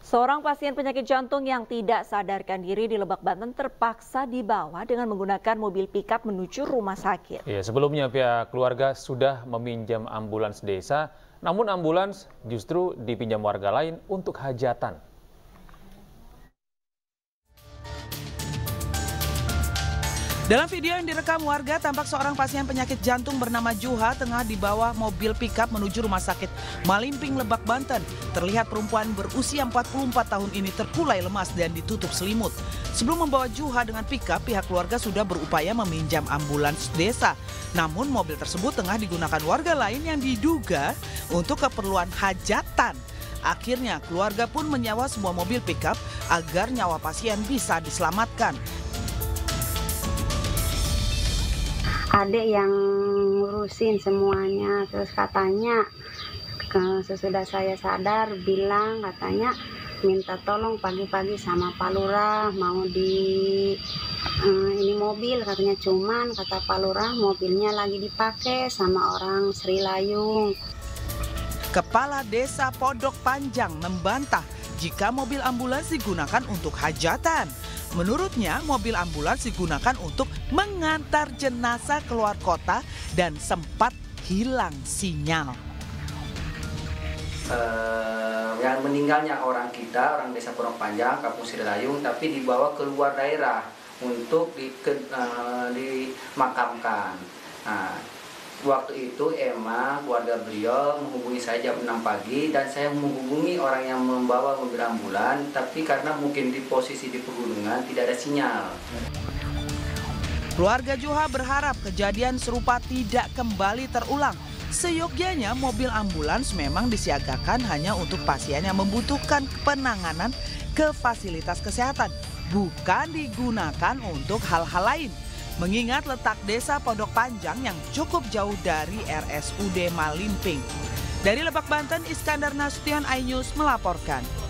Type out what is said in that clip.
Seorang pasien penyakit jantung yang tidak sadarkan diri di Lebak Banten terpaksa dibawa dengan menggunakan mobil pickup menuju rumah sakit. Ya, sebelumnya pihak keluarga sudah meminjam ambulans desa, namun ambulans justru dipinjam warga lain untuk hajatan. Dalam video yang direkam warga, tampak seorang pasien penyakit jantung bernama Juha tengah dibawa mobil pickup menuju rumah sakit Malimping, Lebak, Banten. Terlihat perempuan berusia 44 tahun ini terkulai lemas dan ditutup selimut. Sebelum membawa Juha dengan pickup, pihak keluarga sudah berupaya meminjam ambulans desa. Namun mobil tersebut tengah digunakan warga lain yang diduga untuk keperluan hajatan. Akhirnya keluarga pun menyewa sebuah mobil pickup agar nyawa pasien bisa diselamatkan. Adik yang ngurusin semuanya, terus katanya sesudah saya sadar bilang katanya minta tolong pagi-pagi sama Pak Lurah mau di ini mobil, katanya cuman kata Pak Lurah mobilnya lagi dipakai sama orang Sri Layung. Kepala Desa Pondok Panjang membantah jika mobil ambulans digunakan untuk hajatan. Menurutnya, mobil ambulans digunakan untuk mengantar jenazah keluar kota dan sempat hilang sinyal. Yang meninggalnya orang kita, orang Desa Pondok Panjang, Kampung Sri Layung, tapi dibawa ke luar daerah untuk dimakamkan. Nah, waktu itu Emma, keluarga beliau menghubungi saya jam 6 pagi dan saya menghubungi orang yang membawa mobil ambulan, tapi karena mungkin di posisi di pegunungan tidak ada sinyal. Keluarga Juha berharap kejadian serupa tidak kembali terulang. Seyogyanya mobil ambulans memang disiagakan hanya untuk pasien yang membutuhkan penanganan ke fasilitas kesehatan, bukan digunakan untuk hal-hal lain. Mengingat letak Desa Pondok Panjang yang cukup jauh dari RSUD Malimping. Dari Lebak, Banten, Iskandar Nasution, iNews melaporkan.